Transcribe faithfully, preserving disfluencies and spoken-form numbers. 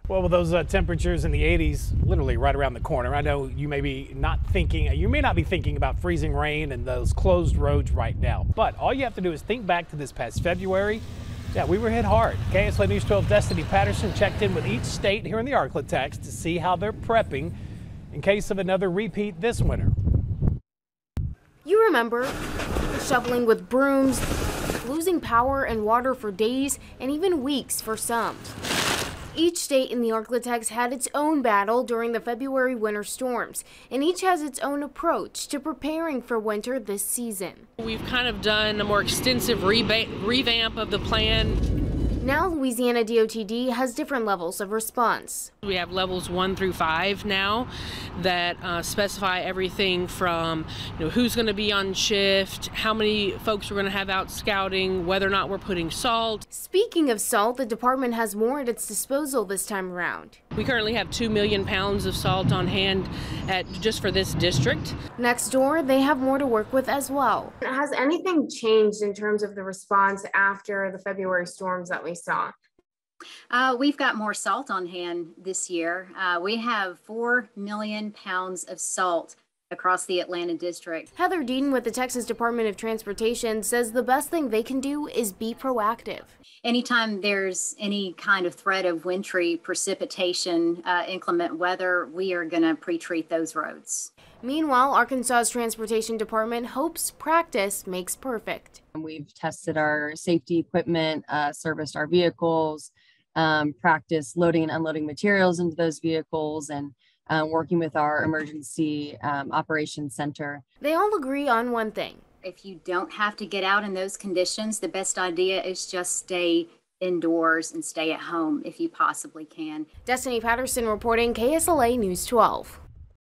Well, with those uh, temperatures in the eighties, literally right around the corner, I know you may be not thinking, you may not be thinking about freezing rain and those closed roads right now, but all you have to do is think back to this past February. Yeah, we were hit hard. K S L A News twelve Destiny Patterson checked in with each state here in the ArkLaTex to see how they're prepping in case of another repeat this winter. You remember shoveling with brooms, losing power and water for days and even weeks for some. Each state in the ArkLaTex had its own battle during the February winter storms, and each has its own approach to preparing for winter this season. We've kind of done a more extensive revamp of the plan. Now Louisiana D O T D has different levels of response. We have levels one through five now that uh, specify everything from you know, who's going to be on shift, how many folks we're going to have out scouting, whether or not we're putting salt. Speaking of salt, the department has more at its disposal this time around. We currently have two million pounds of salt on hand at, just for this district. Next door, they have more to work with as well. Has anything changed in terms of the response after the February storms that we saw? Uh, we've got more salt on hand this year. Uh, we have four million pounds of salt across the Atlanta district. Heather Deaton with the Texas Department of Transportation says the best thing they can do is be proactive. Anytime there's any kind of threat of wintry precipitation, uh, inclement weather, we are going to pre-treat those roads. Meanwhile, Arkansas's Transportation Department hopes practice makes perfect. We've tested our safety equipment, uh, serviced our vehicles, um, practiced loading and unloading materials into those vehicles, and uh, working with our emergency um, operations center. They all agree on one thing. If you don't have to get out in those conditions, the best idea is just stay indoors and stay at home if you possibly can. Destiny Patterson reporting, K S L A News twelve.